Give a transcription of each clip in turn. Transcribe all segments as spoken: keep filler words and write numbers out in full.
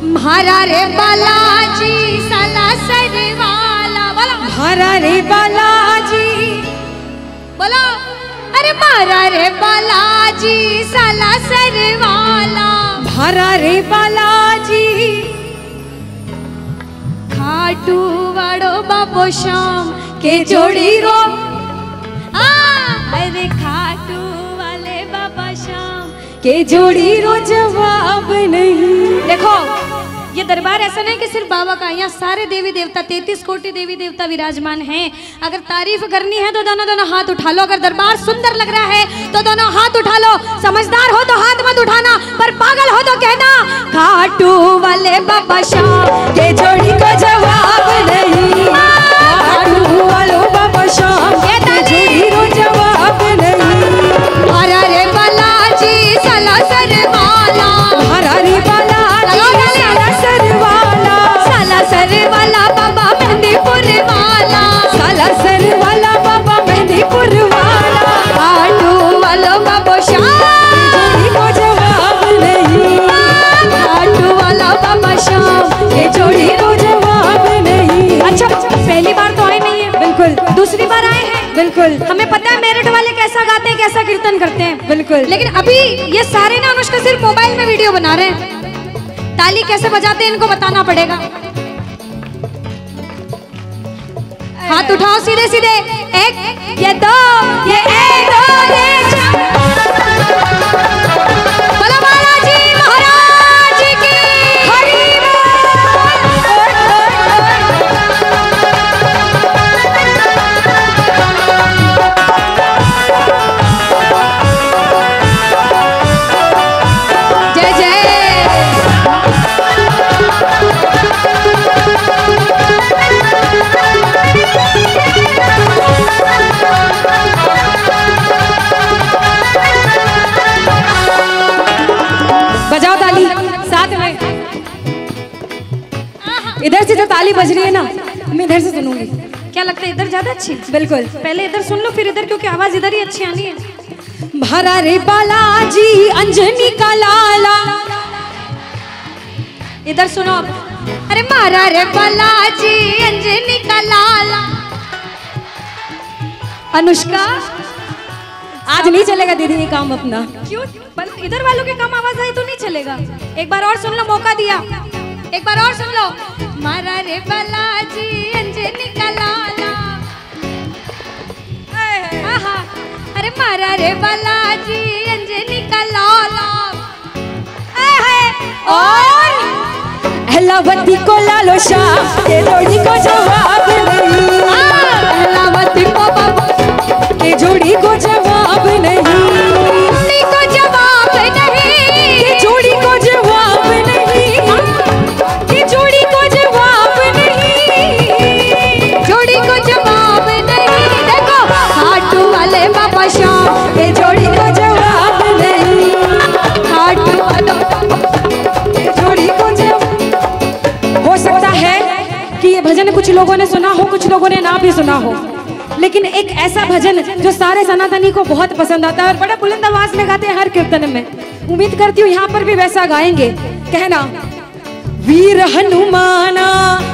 मारा रे बालाजी साला सरवाला, बोलो मारा रे बालाजी, बोलो अरे मारा रे बालाजी साला सरवाला, मारा रे बालाजी। खाटू वाड़ो बाबो शाम के जोड़ी रो, आ अरे खाटू वाले बाबा शाम के जोड़ी रो जवाब नहीं। देखो ये दरबार ऐसा नहीं कि सिर्फ बाबा का, यहाँ सारे देवी देवता तैंतीस कोटि देवी देवता विराजमान हैं। अगर तारीफ करनी है तो दोनों दोनों हाथ उठा लो। अगर दरबार सुंदर लग रहा है तो दोनों हाथ उठा लो। समझदार हो तो हाथ मत उठाना, पर पागल हो तो कहना खाटू वाले बाबा शाम के जोड़ी को जवाब नहीं। खाटू वाले बाबा शाम के जोड़ी रो जवाब नहीं। हरा रे बालाजी साला सरवाला, हरा रे बालाजी साला सरवाला, साला सरवाला बाबा मेहंदीपुर वाला, साला सरवाला बाबा मेहंदीपुर वाला। खाटू वालो बाबा शाम जोड़ी को जवाब नहीं। खाटू वाला बाबा शाम के जोड़ी को जवाब नहीं। अच्छा पहली बार तो आए नहीं है, बिल्कुल। दूसरी बार आए हैं, बिल्कुल। हमें पता है मेरठ वाले कैसा गाते हैं, कैसा कीर्तन करते हैं, बिल्कुल। लेकिन अभी ये सारे ना अनुष्का सिर्फ मोबाइल में वीडियो बना रहे हैं। ताली कैसे बजाते हैं इनको बताना पड़ेगा। हाथ उठाओ सीधे सीधे, एक ये दो ये एक दो ये चार। बोलो बालाजी महाराज की हरि जय जय। बजाओ ताली साथ में। इधर से जो ताली बज रही है ना, मैं इधर से सुनूंगी। क्या लगता है इधर ज्यादा अच्छी? बिल्कुल। पहले इधर सुन लो फिर इधर, क्योंकि आवाज इधर ही अच्छी आनी है। भरा रे बालाजी अंजनी का लाला, इधर सुनो। अरे मारा रे बालाजी अंजनी का लाला। अनुष्का आज नहीं चलेगा दीदी ये काम अपना। क्यों? इधर वालों के कम आवाज आई तो नहीं चलेगा। एक बार और सुन लो, मौका दिया, एक बार और सुन लो। मारा रे बालाजी अंजनी का लाला, आहा। अरे मारा रे बालाजी अंजनी का लाला, और अहलावती को लालो शाह के जोड़ी को जवाब नहीं। अहलावती को बाबा के जोड़ी को जवाब नहीं। को जवाब नहीं, के जोड़ी को जवाब नहीं। के जोड़ी को जवाब नहीं। जोड़ी को जवाब नहीं। देखो खाटू वाले बाबा शाम के जोड़ी को जवाब नहीं। खाटू वाले के जोड़ी को जवाब। हो सकता है कि ये भजन कुछ लोगों ने सुना हो, कुछ लोगों ने ना भी सुना हो, लेकिन एक ऐसा भजन जो सारे सनातनी को बहुत पसंद आता है और बड़ा बुलंद आवाज में गाते हैं हर कीर्तन में। उम्मीद करती हूँ यहाँ पर भी वैसा गाएंगे। कहना वीर हनुमाना,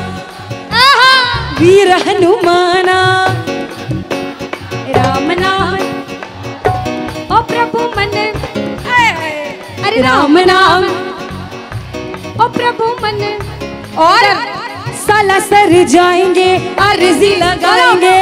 वीर हनुमाना, राम नाम ओ प्रभु मन, अरे राम नाम ओ प्रभु मन, और साला सर जाएंगे अर्जी लगाएंगे।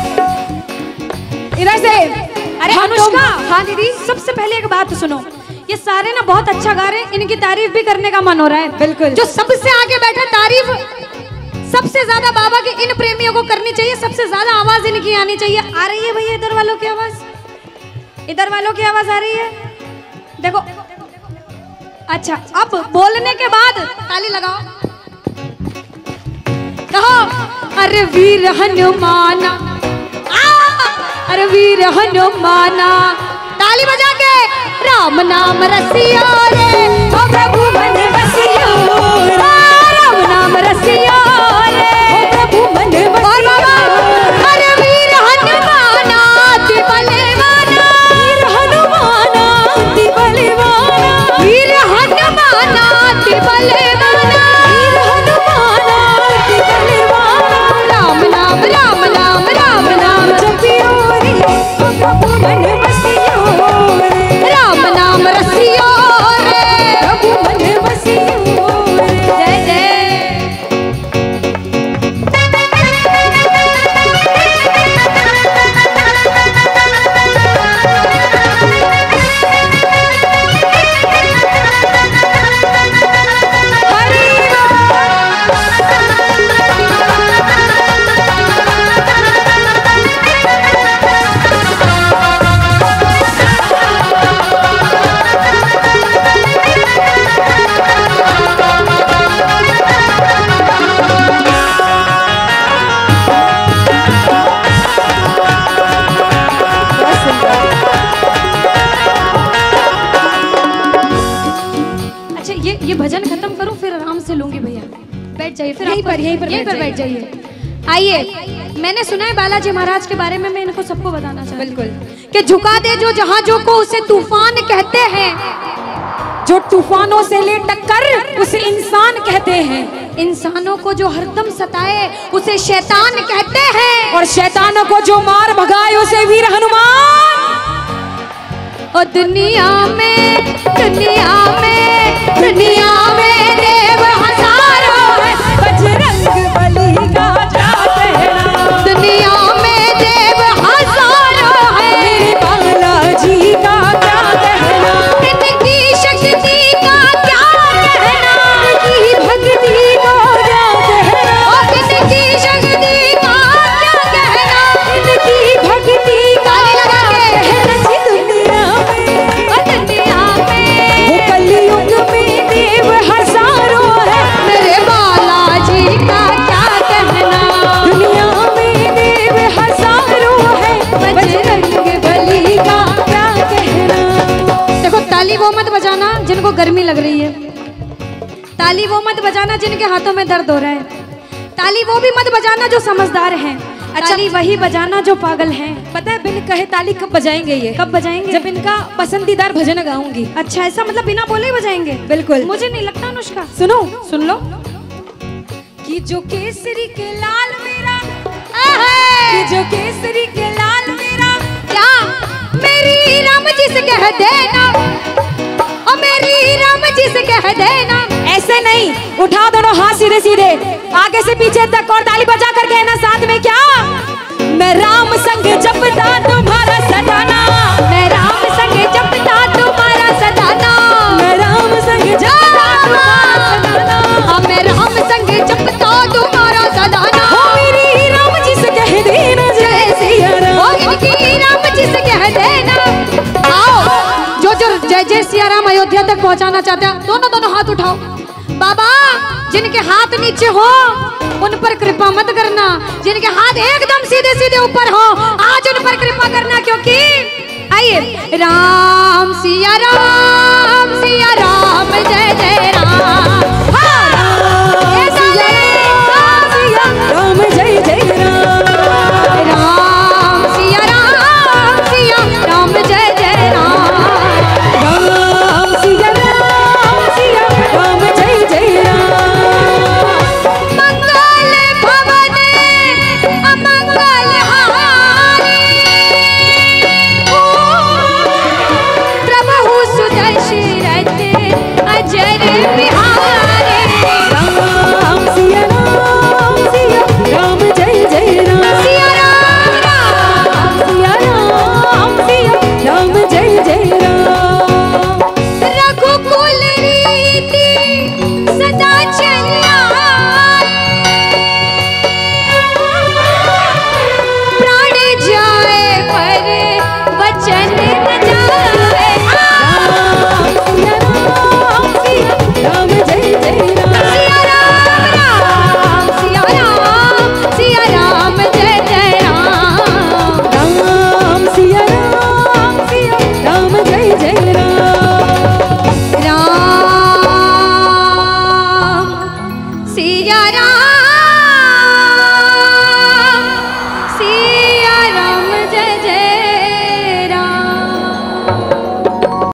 इधर से। अरे अनुष्का, हाँ दीदी, सबसे पहले एक बात सुनो। ये सारे ना बहुत अच्छा गा रहे हैं, इनकी तारीफ भी करने का मन हो रहा है। बिल्कुल। जो सबसे आगे बैठा, तारीफ सबसे ज्यादा बाबा के इन प्रेमियों को करनी चाहिए, सबसे ज्यादा आवाज इनकी आनी चाहिए। आ रही है भैया इधर वालों की आवाज, इधर वालों की आवाज आ रही है? देखो, अच्छा अब बोलने के बाद ताली लगाओ, कहो अरे वीर हनुमाना, अरे वीर हनुमाना, ताली बजा के। राम नाम रसिया रे ओ प्रभु मन बसिया, राम नाम रसिया रे ओ प्रभु मन बसिया। अरे वीर हनुमाना अति बलवाना, वीर हनुमाना अति बलवाना, वीर हनुमाना अति बलवाना, ये भजन खत्म करूं फिर आराम से लूंगी भैया। बैठ जाइए फिर यहीं पर यहीं पर यहीं पर बैठ जाइए। आइए, मैंने सुना है बालाजी महाराज के बारे में, मैं इनको सबको बताना चाहती हूँ। बिल्कुल। कि झुका दे जो जहाजों को उसे तूफान कहते हैं, जो तूफानों से ले टक्कर उसे इंसान कहते हैं, इंसानों को जो हरदम सताए उसे शैतान कहते हैं, और शैतानों को जो मार भगाए उसे वीर हनुमान। और दुनिया में दुनिया में दुनिया में देव हजारों है, बजरंग बली का क्या कहना। दुनिया में देव हजारों है, मेरे बालाजी का क्या कहना। इनकी शक्ति का क्या कहना, इनकी भक्ति का क्या कहना। और इनकी शक्ति का क्या कहना, इनकी भक्ति का क्या कहना। दुनिया में और दुनिया में वो कलयुग में देव हजारों है, मेरे बालाजी का क्या कहना। दुनिया में देव हजारों है, बजरंग बली का क्या कहना। देखो, ताली वो मत बजाना जिनको गर्मी लग रही है, ताली वो मत बजाना जिनके हाथों में दर्द हो रहा है, ताली वो भी मत बजाना जो समझदार हैं, ताली वही बजाना जो पागल हैं। पता है बिन कहे ताली कब बजाएंगे ये? कब बजाएंगे? जब इनका पसंदीदार भजन गाऊंगी। अच्छा, ऐसा मतलब बिना बोले ही बजाएंगे? बिल्कुल। मुझे नहीं लगता अनुष्का। सुनो, सुन लो। कि जो केसरी के लाल मेरा, आहे! कि जो केसरी के लाल मेरा, क्या मेरी राम जी से कह देना, और मेरी राम जी से कह देना। ऐसे नहीं, उठाओ दोनों हाथ सीधे सीधे, आगे से पीछे तक, और ताली बजा कर कहना साथ में, क्या मैं राम संग जपता तुम्हारा सदाना, मैं राम संग जपता तुम्हारा सदाना, मैं राम संग जपता तुम्हारा सदाना, हाँ, मैं राम संग जपता तुम्हारा सदाना। हो मेरी राम जी से कह देना जय सिया राम। और इनकी राम जी से कह देना। आओ, जो जो जय जय सिया राम अयोध्या तक पहुंचाना चाहते हैं, दोनों दोनों हाथ उठाओ। बाबा, जिनके हाथ नीचे हो उन पर कृपा मत करना, जिनके हाथ एकदम सीधे सीधे ऊपर हो आज उन पर कृपा करना, क्योंकि आइए, राम सिया राम सिया